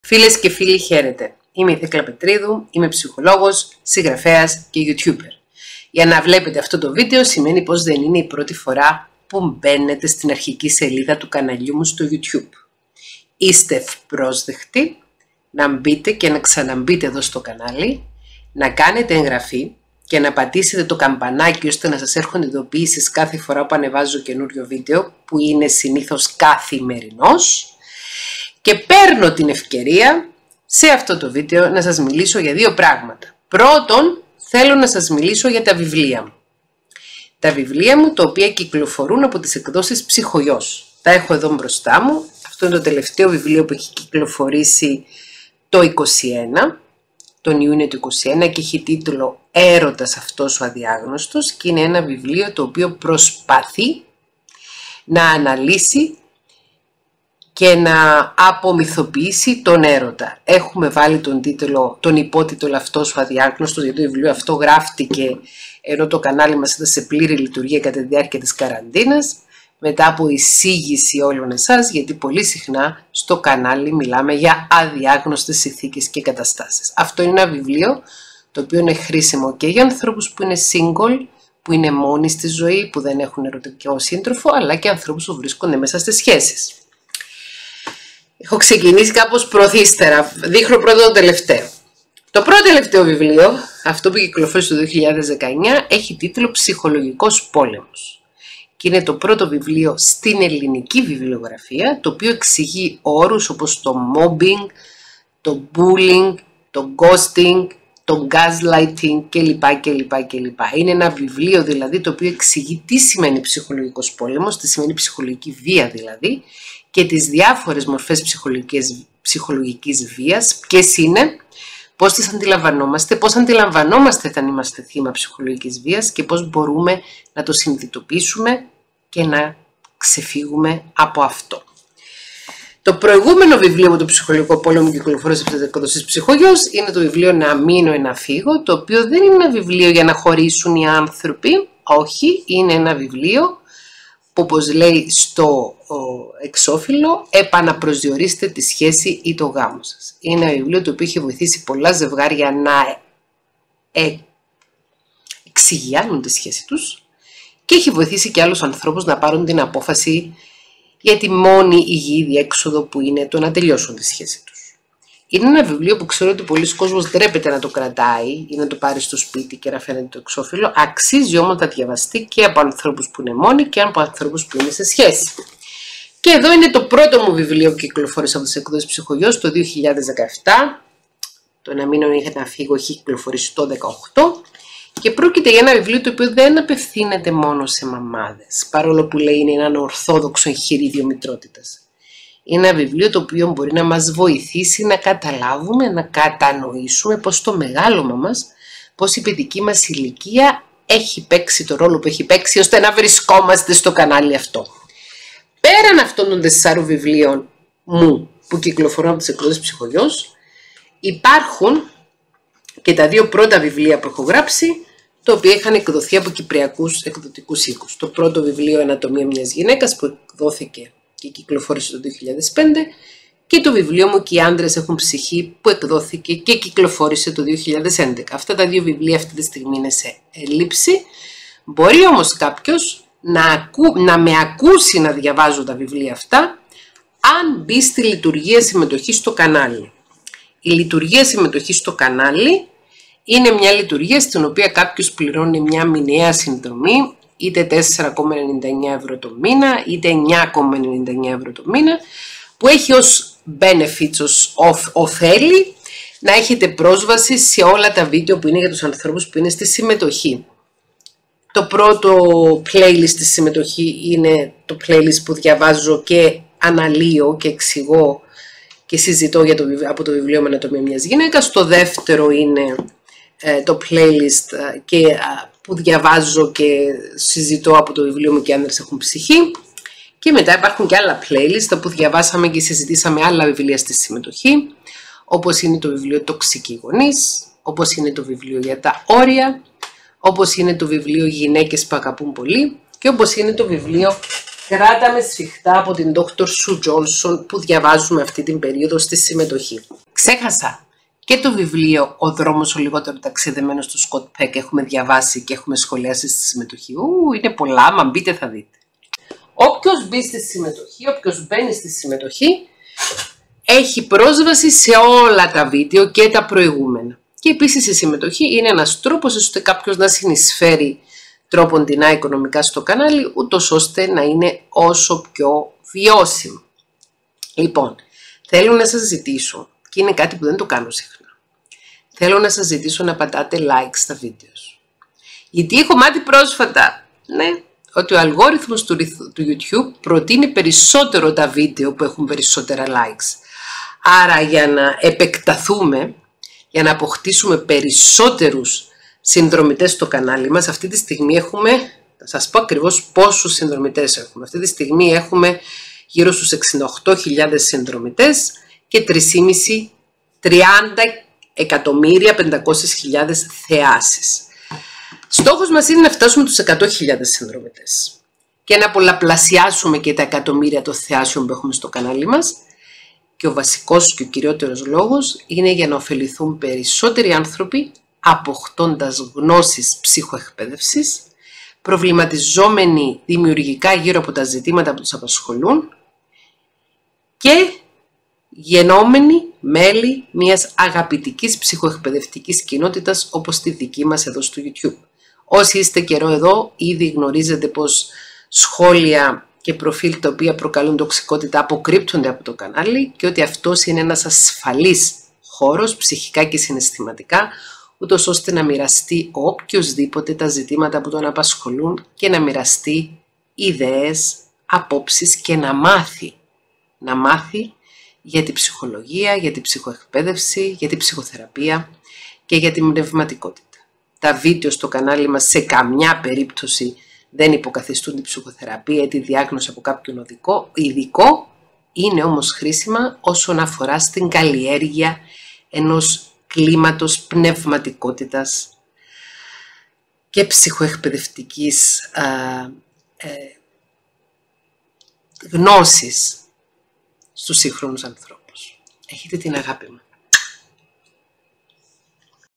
Φίλες και φίλοι, χαίρετε. Είμαι η Θέκλα Πετρίδου, είμαι ψυχολόγος, συγγραφέας και YouTuber. Για να βλέπετε αυτό το βίντεο σημαίνει πως δεν είναι η πρώτη φορά που μπαίνετε στην αρχική σελίδα του καναλιού μου στο YouTube. Είστε ευπρόσδεκτοι να μπείτε και να ξαναμπείτε εδώ στο κανάλι, να κάνετε εγγραφή και να πατήσετε το καμπανάκι ώστε να σας έρχονται ειδοποιήσεις κάθε φορά που ανεβάζω καινούριο βίντεο, που είναι συνήθως καθημερινός. Και παίρνω την ευκαιρία σε αυτό το βίντεο να σας μιλήσω για δύο πράγματα. Πρώτον, θέλω να σας μιλήσω για τα βιβλία μου. Τα βιβλία μου, τα οποία κυκλοφορούν από τις εκδόσεις Ψυχογιός. Τα έχω εδώ μπροστά μου. Αυτό είναι το τελευταίο βιβλίο που έχει κυκλοφορήσει το 2021, τον Ιούνιο του 2021, και έχει τίτλο «Έρωτας αυτός ο αδιάγνωστος», και είναι ένα βιβλίο το οποίο προσπαθεί να αναλύσει και να απομυθοποιήσει τον έρωτα. Έχουμε βάλει τον υπότιτλο «Αυτός ο αδιάγνωστος», γιατί το βιβλίο αυτό γράφτηκε ενώ το κανάλι μας ήταν σε πλήρη λειτουργία κατά τη διάρκεια της καραντίνας, μετά από εισήγηση όλων εσάς, γιατί πολύ συχνά στο κανάλι μιλάμε για αδιάγνωστες συνθήκες και καταστάσεις. Αυτό είναι ένα βιβλίο το οποίο είναι χρήσιμο και για ανθρώπους που είναι single, που είναι μόνοι στη ζωή, που δεν έχουν ερωτικό σύντροφο, αλλά και ανθρώπους που βρίσκονται μέσα στις σχέσεις. Έχω ξεκινήσει κάπως προθύστερα. Δείχνω πρώτα το τελευταίο. Το πρώτο τελευταίο βιβλίο, αυτό που κυκλοφόρησε το 2019, έχει τίτλο «Ψυχολογικός πόλεμος». Και είναι το πρώτο βιβλίο στην ελληνική βιβλιογραφία, το οποίο εξηγεί όρους όπως το mobbing, το bullying, το ghosting, το gaslighting κλπ. Είναι ένα βιβλίο δηλαδή το οποίο εξηγεί τι σημαίνει ψυχολογικός πόλεμος, τι σημαίνει ψυχολογική βία δηλαδή, και τις διάφορες μορφές ψυχολογικής βίας, ποιες είναι, πώς τις αντιλαμβανόμαστε, πώς αντιλαμβανόμαστε όταν είμαστε θύμα ψυχολογικής βίας και πώς μπορούμε να το συνειδητοποιήσουμε και να ξεφύγουμε από αυτό. Το προηγούμενο βιβλίο με το ψυχολογικό πόλεμο που κυκλοφόρησε από τις εκδόσεις Ψυχογιός είναι το βιβλίο «Να μείνω ή να φύγω», το οποίο δεν είναι ένα βιβλίο για να χωρίσουν οι άνθρωποι, όχι, είναι ένα βιβλίο που, όπως λέει στο εξώφυλλο, επαναπροσδιορίστε τη σχέση ή το γάμο σας. Είναι ένα βιβλίο το οποίο έχει βοηθήσει πολλά ζευγάρια να εξηγιάνουν τη σχέση τους και έχει βοηθήσει και άλλους ανθρώπους να πάρουν την απόφαση για τη μόνη υγιή διέξοδο που είναι το να τελειώσουν τη σχέση τους. Είναι ένα βιβλίο που ξέρω ότι πολλοί κόσμος ντρέπεται να το κρατάει ή να το πάρει στο σπίτι και να φαίνεται το εξώφυλλο. Αξίζει όμως να διαβαστεί και από ανθρώπους που είναι μόνοι και από ανθρώπους που είναι σε σχέση. Και εδώ είναι το πρώτο μου βιβλίο που κυκλοφόρησε από τις εκδόσεις Ψυχογιός το 2017. Το «Να μείνω ή να φύγω» έχει κυκλοφορήσει το 2018. Και πρόκειται για ένα βιβλίο το οποίο δεν απευθύνεται μόνο σε μαμάδες, παρόλο που λέει είναι ένα ορθόδοξο εγχειρίδιο μητρότητας. Είναι ένα βιβλίο το οποίο μπορεί να μας βοηθήσει να καταλάβουμε, να κατανοήσουμε πως το μεγάλωμα μας, πως η παιδική μας ηλικία έχει παίξει το ρόλο που έχει παίξει ώστε να βρισκόμαστε στο κανάλι αυτό. Πέραν αυτών των 4 βιβλίων μου που κυκλοφορούν από τις εκδόσεις Ψυχογιός, υπάρχουν και τα 2 πρώτα βιβλία που έχω γράψει, τα οποία είχαν εκδοθεί από κυπριακούς εκδοτικούς οίκους. Το πρώτο βιβλίο «Ανατομία μιας γυναίκας» που εκδόθηκε και κυκλοφόρησε το 2005, και το βιβλίο μου «Και οι άντρες έχουν ψυχή» που εκδόθηκε και κυκλοφόρησε το 2011. Αυτά τα 2 βιβλία αυτή τη στιγμή είναι σε έλλειψη. Μπορεί όμως κάποιος να με ακούσει να διαβάζω τα βιβλία αυτά αν μπει στη λειτουργία συμμετοχή στο κανάλι. Η λειτουργία συμμετοχή στο κανάλι είναι μια λειτουργία στην οποία κάποιος πληρώνει μια μηνιαία συνδρομή, είτε 4,99 ευρώ το μήνα, είτε 9,99 ευρώ το μήνα, που έχει ως benefits, ως ωφέλη, να έχετε πρόσβαση σε όλα τα βίντεο που είναι για τους ανθρώπους που είναι στη συμμετοχή. Το πρώτο playlist στη συμμετοχή είναι το playlist που διαβάζω και αναλύω και εξηγώ και συζητώ από το βιβλίο «Με ανατομία μιας γυναίκας». Το δεύτερο είναι το playlist που διαβάζω και συζητώ από το βιβλίο μου «Και οι άντρες έχουν ψυχή». Και μετά υπάρχουν και άλλα playlist που διαβάσαμε και συζητήσαμε άλλα βιβλία στη συμμετοχή, όπως είναι το βιβλίο «Τοξικοί γονείς», όπως είναι το βιβλίο «Για τα όρια», όπως είναι το βιβλίο «Γυναίκες που αγαπούν πολύ» και όπως είναι το βιβλίο «Κράτα με σφιχτά» από την Dr. Sue Johnson που διαβάζουμε αυτή την περίοδο στη συμμετοχή. Ξέχασα και το βιβλίο «Ο δρόμος ο λιγότερο ταξιδεμένος» του Σκοτ Πεκ έχουμε διαβάσει και έχουμε σχολιάσει στη συμμετοχή. Είναι πολλά, μα μπείτε θα δείτε. Όποιος μπει στη συμμετοχή, όποιος μπαίνει στη συμμετοχή, έχει πρόσβαση σε όλα τα βίντεο και τα προηγούμενα. Και επίσης η συμμετοχή είναι ένας τρόπος ώστε κάποιος να συνεισφέρει τρόποντινά οικονομικά στο κανάλι, ούτως ώστε να είναι όσο πιο βιώσιμο. Λοιπόν, θέλω να σας ζητήσω, και είναι κάτι που δεν το κάνω συχνά, θέλω να σας ζητήσω να πατάτε like στα βίντεο. Γιατί έχω μάθει πρόσφατα, ότι ο αλγόριθμος του YouTube προτείνει περισσότερο τα βίντεο που έχουν περισσότερα likes. Άρα για να επεκταθούμε, για να αποκτήσουμε περισσότερους συνδρομητές στο κανάλι μας, αυτή τη στιγμή έχουμε, θα σας πω ακριβώς πόσους συνδρομητές έχουμε. Αυτή τη στιγμή έχουμε γύρω στους 68.000 συνδρομητές και 30.500.000 θεάσεις. Στόχος μας είναι να φτάσουμε τους 100.000 συνδρομητές και να πολλαπλασιάσουμε και τα εκατομμύρια των θεάσεων που έχουμε στο κανάλι μας. Και ο βασικός και ο κυριότερος λόγος είναι για να ωφεληθούν περισσότεροι άνθρωποι αποκτώντας γνώσεις ψυχοεκπαίδευσης, προβληματιζόμενοι δημιουργικά γύρω από τα ζητήματα που τους απασχολούν και γεννόμενοι μέλη μιας αγαπητικής ψυχοεκπαιδευτικής κοινότητας όπως τη δική μας εδώ στο YouTube. Όσοι είστε καιρό εδώ, ήδη γνωρίζετε πως σχόλια και προφίλ τα οποία προκαλούν τοξικότητα αποκρύπτονται από το κανάλι και ότι αυτός είναι ένας ασφαλής χώρος ψυχικά και συναισθηματικά, ούτως ώστε να μοιραστεί οποιοσδήποτε τα ζητήματα που τον απασχολούν και να μοιραστεί ιδέες, απόψεις και να μάθει για τη ψυχολογία, για τη ψυχοεκπαίδευση, για τη ψυχοθεραπεία και για την πνευματικότητα. Τα βίντεο στο κανάλι μας σε καμιά περίπτωση δεν υποκαθιστούν την ψυχοθεραπεία ή τη διάγνωση από κάποιον ειδικό, είναι όμως χρήσιμα όσον αφορά στην καλλιέργεια ενός κλίματος πνευματικότητας και ψυχοεκπαιδευτικής γνώσης στους σύγχρονους ανθρώπους. Έχετε την αγάπη μου.